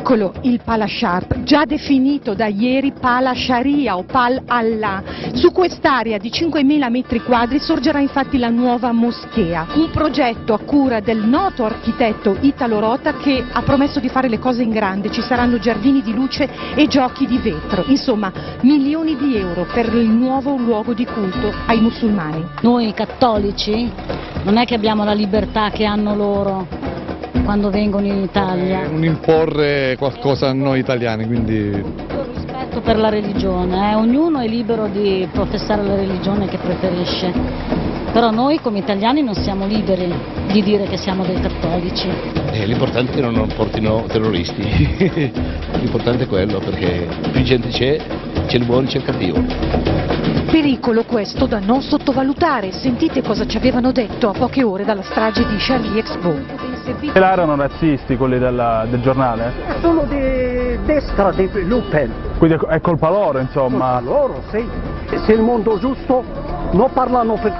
Eccolo il Pala Sharp, già definito da ieri Pala Sharia o Pal Allah. Su quest'area di 5.000 metri quadri sorgerà infatti la nuova moschea, un progetto a cura del noto architetto Italo Rota che ha promesso di fare le cose in grande. Ci saranno giardini di luce e giochi di vetro, insomma milioni di euro per il nuovo luogo di culto ai musulmani. Noi cattolici non è che abbiamo la libertà che hanno loro quando vengono in Italia. Un imporre qualcosa a noi italiani, quindi... Tutto il rispetto per la religione, ognuno è libero di professare la religione che preferisce, però noi come italiani non siamo liberi di dire che siamo dei cattolici. L'importante è che non portino terroristi, l'importante è quello, perché più gente c'è il buono c'è il cattivo. Pericolo questo da non sottovalutare, sentite cosa ci avevano detto a poche ore dalla strage di Charlie Hebdo. Erano razzisti quelli del giornale? Sono di destra, di Le Pen. Quindi è colpa loro, insomma? Colpa loro, sì. Se il mondo giusto non parlano per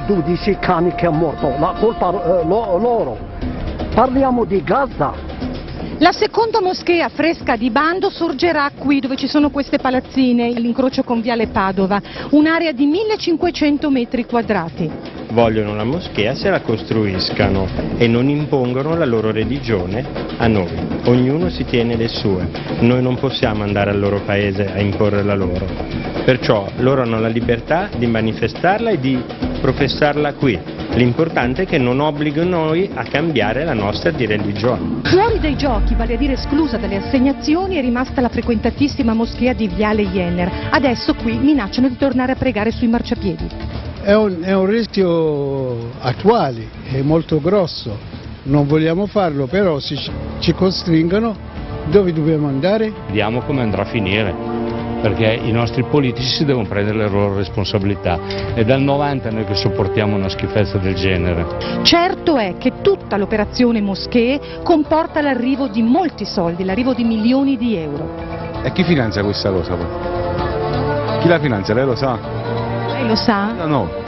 12 cani che è morto, la colpa loro. Parliamo di Gaza. La seconda moschea fresca di bando sorgerà qui dove ci sono queste palazzine, l'incrocio con Viale Padova, un'area di 1500 metri quadrati. Vogliono la moschea se la costruiscano e non impongono la loro religione a noi. Ognuno si tiene le sue, noi non possiamo andare al loro paese a imporre la loro. Perciò loro hanno la libertà di manifestarla e di professarla qui. L'importante è che non obblighino noi a cambiare la nostra di religione. Fuori dai giochi, vale a dire esclusa dalle assegnazioni, è rimasta la frequentatissima moschea di Viale Jenner. Adesso qui minacciano di tornare a pregare sui marciapiedi. È un rischio attuale, è molto grosso, non vogliamo farlo, però se ci costringono, dove dobbiamo andare? Vediamo come andrà a finire, perché i nostri politici si devono prendere le loro responsabilità. È dal 90 noi che sopportiamo una schifezza del genere. Certo è che tutta l'operazione moschee comporta l'arrivo di molti soldi, l'arrivo di milioni di euro. E chi finanzia questa cosa poi? Chi la finanzia? Lei lo sa? Lei lo sa? No.